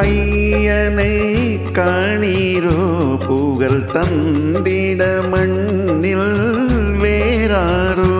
ஐயனை காணீரோ புகழ் தந்திட மண்ணில் வேறாரோ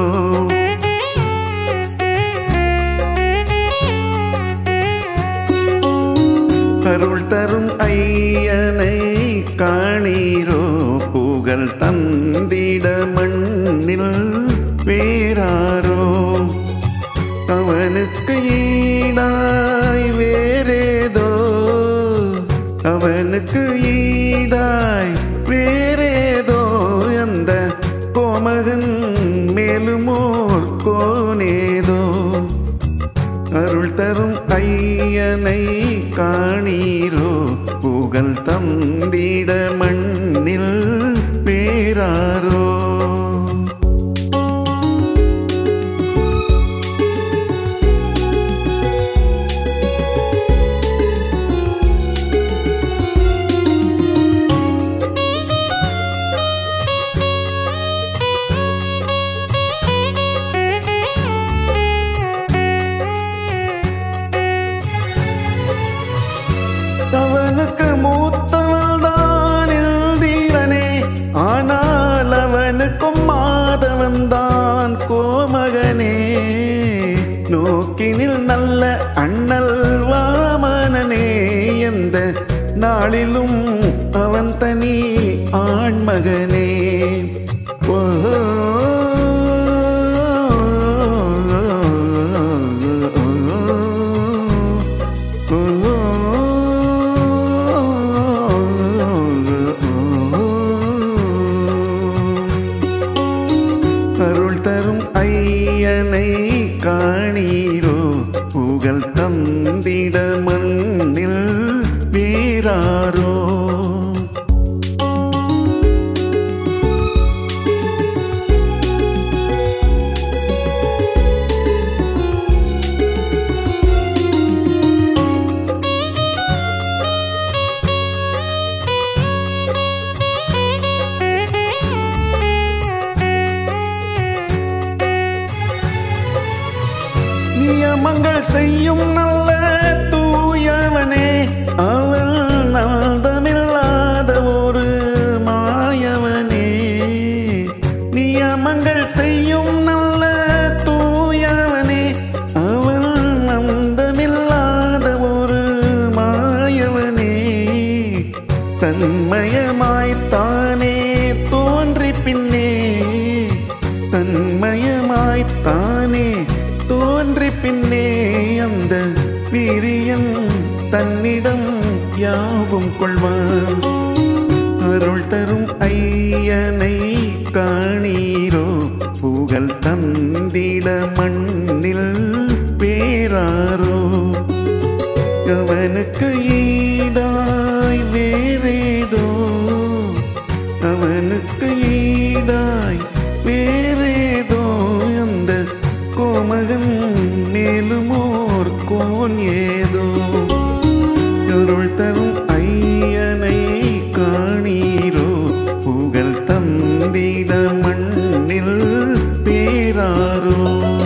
அருள் தரும் ஐயனை காணீரோ புகழ் தந்திட மண்ணில் வேறாரோ அவனுக்கு ஈடாய் வேறேதோ அவனுக்கு ஈடாய் வேறேதோ அந்த கோமகன் மேலுமோர் கோனேதோ அருள் தரும் ஐயனை காணீரோ புகழ் தந்திட மண்ணில் வேறாரோ அவனுக்கு மூத்தவள் தான் இந்திரனே ஆனால் அவனுக்கும் மாதவன் தான் கோமகனே நோக்கினில் நல்ல அண்ணல் வாமனனே எந்த நாளிலும் அவன் தனி ஆண்மகனே அருள் தரும் ஐயனை காணீரோ புகழ் தந்திட மண்ணில் வேறாரோ நியமங்கள் செய்யும் நல்ல தூயவனே அவள் நாதமில்லாத ஒரு மாயவனே நியமங்கள் செய்யும் நல்ல தூயவனே அவள் நந்தமில்லாத ஒரு மாயவனே தன்மயமாய்த்தானே தோன்றி பின்னே தன்மயமாய்த்தானே தோன்றி பின்னே அந்த வீரியன் தன்னிடம் யாவும் கொள்வான் அருள் தரும் ஐயனை காணீரோ புகழ் தந்திட மண்ணில் வேறாரோ அவனுக்கு ஈடாய் வேறேதோ அவனுக்கு ஈடாய் வேறேதோ அந்த கோமகன் மேலுமோர் கோன் ஏதோ அருள் தரும் ஐயனை காணீரோ புகழ் தந்திட மண்ணில் வேறாரோ